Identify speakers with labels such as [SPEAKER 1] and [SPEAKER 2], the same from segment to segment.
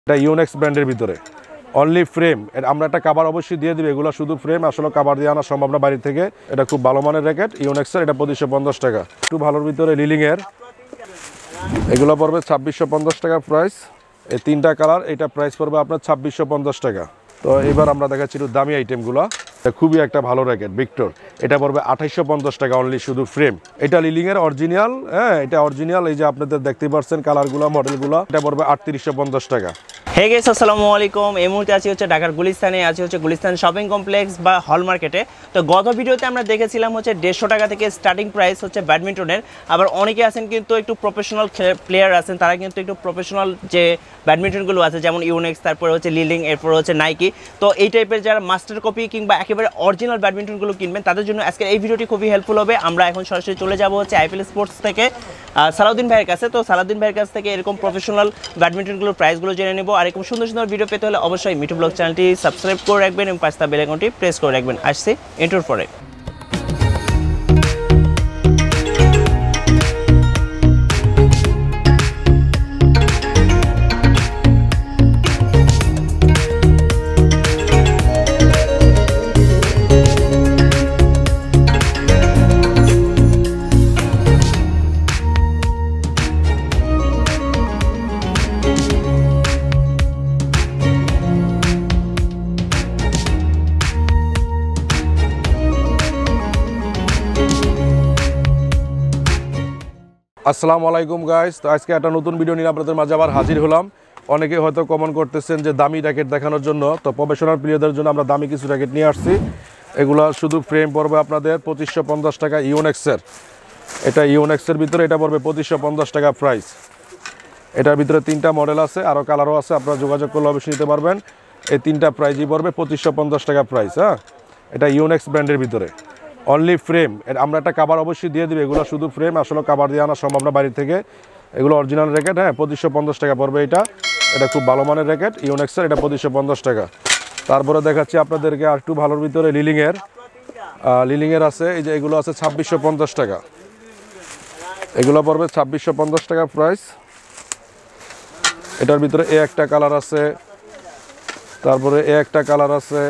[SPEAKER 1] এটা ইউনেক্স ব্র্যান্ডের ভিতরে অনলি ফ্রেম। আমরা একটা কভার অবশ্যই দিয়ে দিব, এগুলো শুধু ফ্রেম, আসলে কভার দিয়ে আনা সম্ভব না বাইরে থেকে। এটা খুব ভালো মানের র্যাকেট ইউনেক্সের, এটা 2550 টাকা। একটু ভালোর ভিতরে লিলিংয়ের, এগুলো পড়বে 2650 টাকা প্রাইস। এই তিনটা কালার, এটা প্রাইস পড়বে আপনার 2650 টাকা। তো এবার আমরা দেখাচ্ছি একটু দামি আইটেমগুলো। খুবই একটা ভালো র্যাকেট ভিক্টর, এটা পড়বে 2850 টাকা অনলি, শুধু ফ্রেম। এটা লিলিংয়ের অরিজিনাল, হ্যাঁ এটা অরিজিনাল। এই যে আপনাদের দেখতে পাচ্ছেন কালারগুলো, মডেলগুলো, এটা পড়বে 3850 টাকা।
[SPEAKER 2] হে গাইস, আসসালামু আলাইকুম। এই মুহূর্তে আছি হচ্ছে ঢাকার গুলিস্তানে, আছি হচ্ছে গুলিস্তান শপিং কমপ্লেক্স বা হল মার্কেটে। তো গত ভিডিওতে আমরা দেখেছিলাম হচ্ছে 150 টাকা থেকে স্টার্টিং প্রাইস হচ্ছে ব্যাডমিন্টনের। আবার অনেকে আছেন কিন্তু একটু প্রফেশনাল প্লেয়ার আছেন, তারা কিন্তু একটু প্রফেশনাল যে ব্যাডমিন্টনগুলো আছে যেমন ইউনেক্স, তারপরে হচ্ছে লিলিং, এরপর হচ্ছে নাইকি। তো এই টাইপের যারা মাস্টার কপি কিংবা একেবারে অরিজিনাল ব্যাডমিন্টনগুলো কিনবেন তাদের জন্য আজকের এই ভিডিওটি খুবই হেল্পফুল হবে। আমরা এখন সরাসরি চলে যাব হচ্ছে আইপিএল স্পোর্টস থেকে সালাউদ্দিন ভাইয়ের কাছে। তো সালাউদ্দিন ভাইয়ের কাছ থেকে এরকম প্রফেশনাল ব্যাডমিন্টনগুলোর প্রাইসগুলো জেনে নেব। আর এরকম সুন্দর সুন্দর ভিডিও পেতে হলে অবশ্যই মিঠু ব্লগ চ্যানেলটি সাবস্ক্রাইব করে রাখবেন এবং পাঁচটা বেল আইকনটি প্রেস করে রাখবেন। আসছি ইন্ট্রোর পরে।
[SPEAKER 1] আসসালামু আলাইকুম গাইস। তো আজকে একটা নতুন ভিডিও নিয়ে আপনাদের মাঝে আবার হাজির হলাম। অনেকে হয়তো কমেন্ট করতেছেন যে দামি র্যাকেট দেখানোর জন্য, তো প্রফেশনাল প্লেয়ারদের জন্য আমরা দামি কিছু র্যাকেট নিয়ে আসছি। এগুলো শুধু ফ্রেম পড়বে আপনাদের 2550 টাকা ইউনেক্সের। এটা ইউনেক্সের ভিতরে, এটা পড়বে 2550 টাকা প্রাইস। এটার ভিতরে তিনটা মডেল আছে, আরও কালারও আছে, আপনারা যোগাযোগ করলে অবশ্যই নিতে পারবেন। এই তিনটা প্রাইসই পড়বে 2550 টাকা প্রাইস। হ্যাঁ, এটা ইউনেক্স ব্র্যান্ডের ভিতরে অনলি ফ্রেম। আমরা একটা কভার অবশ্যই দিয়ে দিব, এগুলো শুধু ফ্রেম, আসলে কভার দিয়ে আনা সম্ভব না বাইরে থেকে। এগুলো অরিজিনাল র্যাকেট, হ্যাঁ 2550 টাকা পড়বে এটা। এটা খুব ভালো মানের র্যাকেট ইউনেক্সের, এটা 2550 টাকা। তারপরে দেখাচ্ছি আপনাদেরকে আর একটু ভালোর ভিতরে লিলিংয়ের আছে। এই যে এগুলো আছে 2650 টাকা, এগুলো পড়বে 2650 টাকা প্রাইস। এটার ভিতরে এ একটা কালার আছে, তারপরে এ একটা কালার আছে,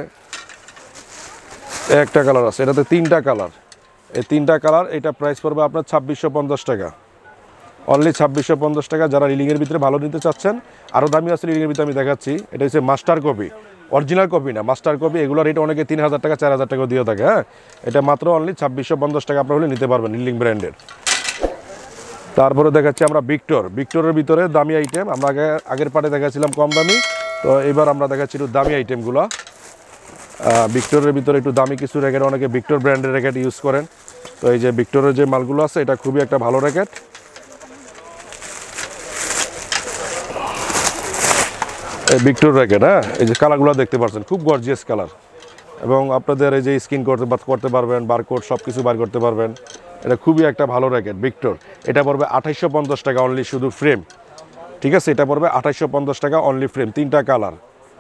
[SPEAKER 1] একটা কালার আছে, এটাতে তিনটা কালার। এই তিনটা কালার, এটা প্রাইস পড়বে আপনার 2650 টাকা অনলি, 2650 টাকা। যারা রিলিংয়ের ভিতরে ভালো নিতে চাচ্ছেন, আরও দামি আছে রিলিংয়ের ভিতরে, আমি দেখাচ্ছি। এটা হচ্ছে মাস্টার কপি, অরিজিনাল কপি না, মাস্টার কপি। এগুলো রেট অনেকে 3000 টাকা 4000 টাকা দিয়ে থাকে। হ্যাঁ, এটা মাত্র অনলি 2650 টাকা আপনারা হলে নিতে পারবেন রিলিং ব্র্যান্ডের। তারপরে দেখাচ্ছি আমরা ভিক্টরের ভিতরে দামি আইটেম। আমরা আগের পার্টে দেখাচ্ছিলাম কম দামি, তো এবার আমরা দেখাচ্ছি একটু দামি আইটেমগুলো। ভিক্টরের ভিতরে একটু দামি কিছু র্যাকেট, অনেকে ভিক্টর ব্র্যান্ডের র্যাকেট ইউজ করেন। তো এই যে ভিক্টরের যে মালগুলো আছে, এটা খুবই একটা ভালো র্যাকেট। এই ভিক্টর র্যাকেট, হ্যাঁ এই যে কালারগুলো দেখতে পাচ্ছেন, খুব গর্জিয়াস কালার। এবং আপনাদের এই যে স্ক্রিন করতে পারবেন, বারকোড সব কিছু বার করতে পারবেন। এটা খুবই একটা ভালো র্যাকেট ভিক্টর। এটা পড়বে 2850 টাকা অনলি, শুধু ফ্রেম। ঠিক আছে, এটা পড়বে 2850 টাকা অনলি ফ্রেম, তিনটা কালার,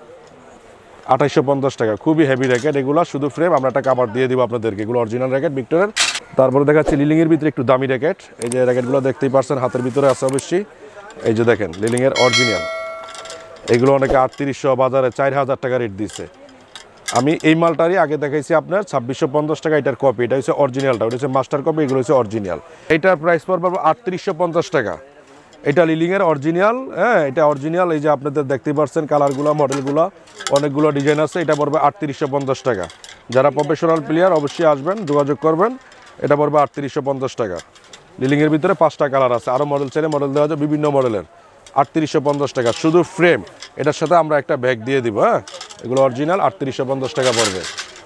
[SPEAKER 1] 2850 টাকা। খুবই হেভি র্যাকেট এগুলো, শুধু ফ্রেম। আমরা একটা কাভার দিয়ে দিব আপনাদেরকে, এগুলো অরিজিনাল র্যাকেট ভিক্টরের। তারপরে দেখাচ্ছি লিলিংয়ের ভিতরে একটু দামি র্যাকেট। এই যে র্যাকেটগুলো দেখতেই পারছেন, হাতের ভিতরে আছে অবশ্যই। এই যে দেখেন লিলিংয়ের অরিজিনাল, এগুলো অনেকে 3800 বাজারে 4000 টাকা রেট দিচ্ছে। আমি এই মালটারই আগে দেখাইছি আপনার 2650 টাকা, এটার কপি। এটা হচ্ছে অরিজিনালটা, ওটা হচ্ছে মাস্টার কপি, এগুলো হচ্ছে অরিজিনাল। এটার প্রাইস পড়বে 3850 টাকা। এটা লিলিংয়ের অরিজিনাল, হ্যাঁ এটা অরিজিনাল। এই যে আপনাদের দেখতে পাচ্ছেন কালারগুলো, মডেলগুলো, অনেকগুলো ডিজাইন আছে। এটা পড়বে 3850 টাকা। যারা প্রফেশনাল প্লেয়ার অবশ্যই আসবেন, যোগাযোগ করবেন। এটা পড়বে 3850 টাকা। লিলিংয়ের ভিতরে 5টা কালার আছে, আরও মডেল চাইলে মডেল দেওয়া যায়, বিভিন্ন মডেলের। 3850 টাকা শুধু ফ্রেম। এটার সাথে আমরা একটা ব্যাগ দিয়ে দিব। হ্যাঁ, এগুলো অরিজিনাল, 3850 টাকা পড়বে।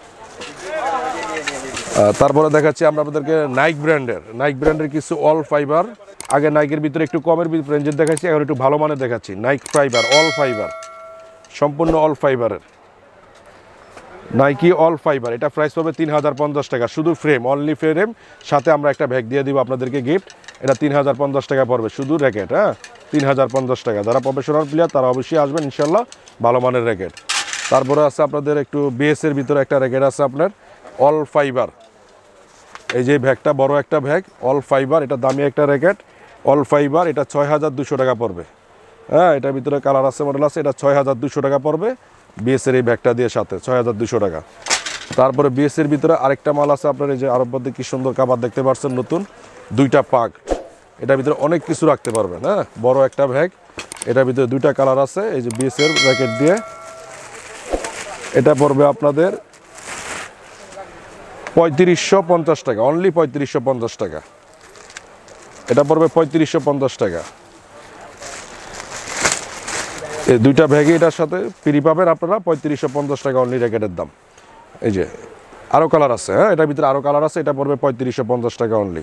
[SPEAKER 1] তারপরে দেখাচ্ছি আমরা আপনাদেরকে নাইক ব্র্যান্ডের কিছু অল ফাইবার। আগে নাইকের ভিতরে একটু কমের রেঞ্জের দেখাচ্ছি, এখন একটু ভালো মানের দেখাচ্ছি। নাইক ফাইবার, অল ফাইবার, সম্পূর্ণ অল ফাইবারের নাইকি অল ফাইবার। এটা প্রাইস পাবে 3050 টাকা, শুধু ফ্রেম, অনলি ফ্রেম। সাথে আমরা একটা ব্যাগ দিয়ে দিব আপনাদেরকে গিফট। এটা 3050 টাকা পড়বে, শুধু র্যাকেট। হ্যাঁ, 3050 টাকা। যারা প্রফেশনাল প্লেয়ার তারা অবশ্যই আসবেন ইনশাল্লাহ, ভালো মানের র্যাকেট। তারপরে আছে আপনাদের একটু বিএসের ভিতরে একটা র্যাকেট আছে আপনার অল ফাইবার। এই যে ব্যাগটা বড় একটা ব্যাগ, অল ফাইবার, এটা দামি একটা র্যাকেট অল ফাইবার। এটা 6200 টাকা পড়বে। হ্যাঁ, এটার ভিতরে কালার আছে, মডেল আছে। এটা 6200 টাকা পড়বে বিএস এর এই ব্যাগটা দিয়ে সাথে, 6200 টাকা। তারপরে বিএস এর ভিতরে আরেকটা মাল আছে আপনার, এই যে আরব মধ্যে কি সুন্দর কাবার দেখতে পাচ্ছেন নতুন, 2টা পাক। এটার ভিতরে অনেক কিছু রাখতে পারবেন। হ্যাঁ, বড় একটা ব্যাগ, এটার ভিতরে 2টা কালার আছে। এই যে বিএস এর র্যাকেট দিয়ে, এটা পড়বে আপনাদের 3550 টাকা, অনলি 3550 টাকা। এটা পড়বে 3550 টাকা। এই 2টা ব্যাগে এটার সাথে ফ্রি পাবেন আপনারা 3550 টাকা অনলি র্যাকেটের দাম। এই যে আরও কালার আছে। হ্যাঁ, এটার ভিতরে আরও কালার আছে। এটা পড়বে 3550 টাকা অনলি।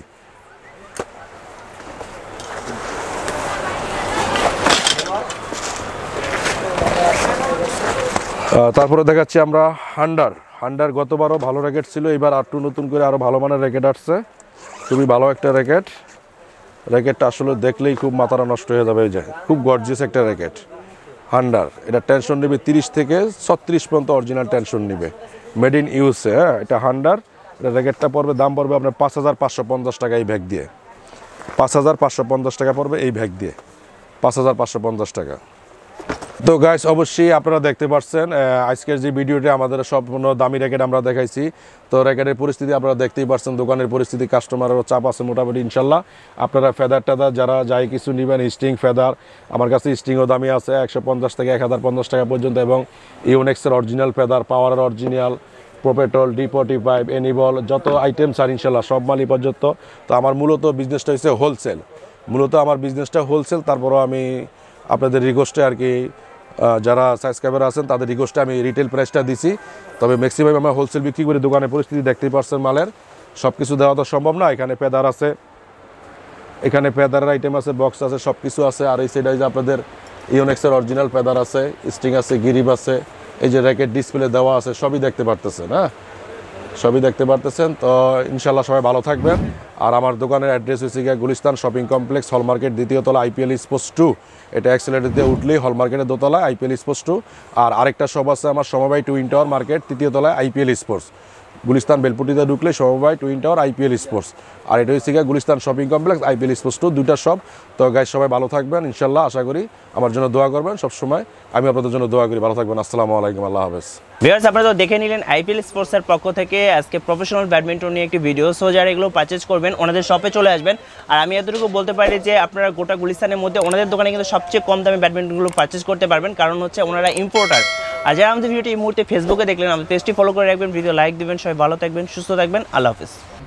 [SPEAKER 1] তারপরে দেখাচ্ছি আমরা হান্ডার। গতবারও ভালো র্যাকেট ছিল, এবার একটু নতুন করে আরও ভালো মানের র্যাকেট আসছে। খুবই ভালো একটা র্যাকেটটা আসলে দেখলেই খুব মাথাটা নষ্ট হয়ে যাবে। এই যে খুব গর্জিয়াস একটা র্যাকেট হান্ডার। এটা টেনশন নেবে 30 থেকে 36 পর্যন্ত অরিজিনাল টেনশন নেবে, মেড ইন ইউএসএ। হ্যাঁ, এটা হান্ডার। এটা র্যাকেটটা পড়বে, দাম পড়বে আপনার 5550 টাকা এই ব্যাগ দিয়ে। 5550 টাকা পড়বে এই ব্যাগ দিয়ে, 5550 টাকা। তো গাইস, অবশ্যই আপনারা দেখতে পাচ্ছেন আজকের যে ভিডিওতে আমাদের সম্পূর্ণ দামি র্যাকেট আমরা দেখাইছি। তো র্যাকেটের পরিস্থিতি আপনারা দেখতেই পাচ্ছেন, দোকানের পরিস্থিতি, কাস্টমারেরও চাপ আছে মোটামুটি। ইনশাল্লাহ আপনারা ফেদার যারা যাই কিছু নেবেন, স্টিং ফেদার, আমার কাছে স্টিংও দামি আছে 150 থেকে 1050 টাকা পর্যন্ত, এবং ইউনেক্সের অরিজিনাল ফেদার, পাওয়ারের অরিজিনাল, প্রোপেটল, D45, এনিবল, যত আইটেমস আর ইনশাল্লাহ সব মালই পর্যন্ত। তো আমার মূলত বিজনেসটা হচ্ছে হোলসেল, তারপরও আমি আপনাদের রিকোয়েস্টে আর কি, যারা সাবস্ক্রাইবার আছেন তাদের রিকোয়েস্টে আমি রিটেল প্রাইসটা দিছি। তবে ম্যাক্সিমাম আমরা হোলসেল বিক্রি করি। দোকানের পরিস্থিতি দেখতেই পাচ্ছেন, মালের সব কিছু দেওয়া তো সম্ভব না। এখানে পেদার আছে, এখানে পেদারের আইটেম আছে, বক্স আছে, সব কিছু আছে। আর এই সাইডে যে আপনাদের ইউনেক্সের অরিজিনাল পেদার আছে, স্টিং আছে, গিরিপ আছে, এই যে র্যাকেট ডিসপ্লে দেওয়া আছে, সবই দেখতে পারতেছেন। হ্যাঁ, সবই দেখতে পারতেছেন। তো ইনশাল্লাহ সবাই ভালো থাকবেন। আর আমার দোকানের অ্যাড্রেস হচ্ছে গিয়ে Gulistan shopping complex, hall market, 2য় তলা, IPL স্পোর্টস 2। এটা অ্যাক্সেলেটর দিয়ে উঠলেই হল মার্কেটের দোতলায় IPL স্পোর্টস 2। আর আরেকটা শপ আছে আমার, সমবায় টুইন টাওয়ার মার্কেট, 3য় তলায়, IPL স্পোর্টস। গুলিস্তান বেলপুটিতে ঢুকলে সমবায় টুইন টাওয়ার, IPL স্পোর্টস। আর এটা হচ্ছে গিয়ে Gulistan shopping complex, IPL sports 2, 2টা শপ। তো গাইস, সবাই ভালো থাকবেন ইনশাল্লাহ। আশা করি আমার জন্য দোয়া করবেন সবসময়, আমি আপনাদের জন্য দোয়া করি। ভালো থাকবেন। আসসালামু আলাইকুম, আল্লাহ হাফেজ।
[SPEAKER 2] ভিউয়ার্স, আপনারা তো দেখে নিলেন IPL স্পোর্টসের পক্ষ থেকে আজকে প্রফেশনাল ব্যাডমিন্টন নিয়ে একটি ভিডিও। সো যারা এগুলো পারচেজ করবেন ওনাদের শপে চলে আসবেন। আর আমি এতটুকু বলতে পারি যে আপনারা গোটা গুলিস্তানের মধ্যে ওনাদের দোকানে কিন্তু সবচেয়ে কম দামে ব্যাডমিন্টনগুলো পারচেজ করতে পারবেন, কারণ হচ্ছে ওনারা ইম্পোর্টার। আর যারা আমাদের ভিডিওটি এই মুহূর্তে ফেসবুকে দেখলেন, আমাদের পেজটি ফলো করে রাখবেন, ভিডিও লাইক দিবেন। সবাই ভালো থাকবেন, সুস্থ থাকবেন, আল্লাহ হাফেজ।